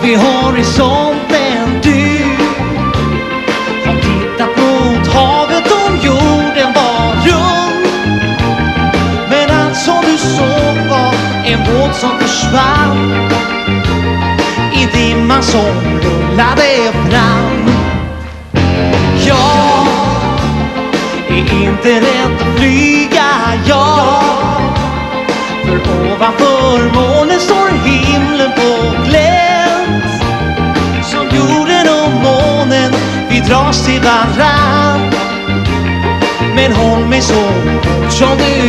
vid horisonten. Du har tittat mot havet om jorden var rund. Men allt som du såg var en båt som försvann i dimman som rullade fram. Jag är inte rädd att flyga, ja. För ovanför molnen står himlen på glänt. Som jorden och månen, vi dras till varann. Men håll mig så fort som du